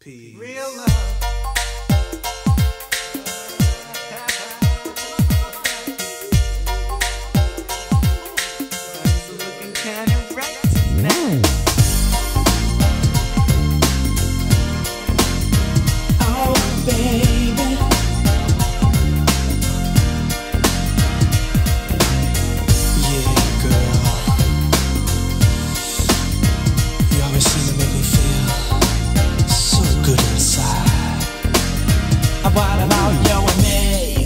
Peace. Real love. Looking kinda right tonight. Oh, baby. Yeah, girl. You always seem to make me feel so good inside. What about you and me?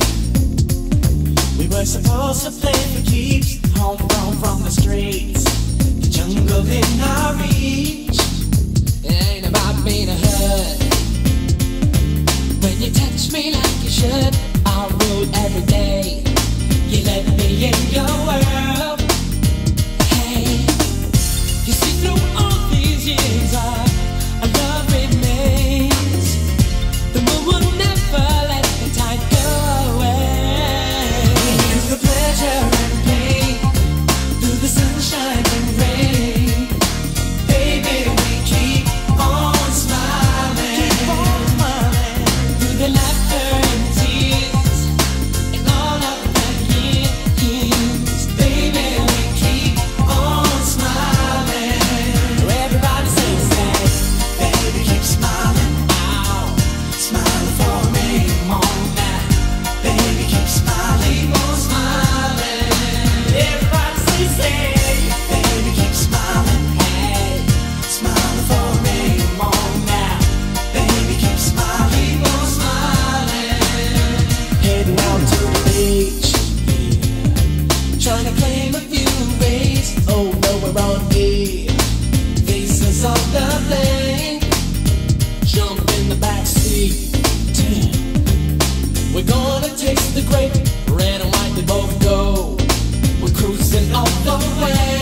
We were supposed to play for keeps. Home from the streets, the jungle in our reach. It ain't about being a hurt. When you touch me like you should, I'll rule every day. You let me in your world. Hey, you see through all these years our love remains. The moon will never let the tide go away. Through the pleasure and pain, through the sunshine and rain, baby, we keep on smiling. Through the laughter and tears, and all of the years, baby, we keep on smiling. Everybody sing that, baby, keep smiling. Ow, smiling for me. Come on now, baby, keep smiling. Keep on smiling. Everybody say, baby, keep smiling. Hey, smiling for me. Come on now, baby, keep smiling. Keep on smiling. Heading out to the beach, trying to claim a few rays. Oh no, we're on me. Faces on the plane. Jump in the backseat. Damn. We're gonna taste the grape. Red and white, they both go. We're cruising all the way.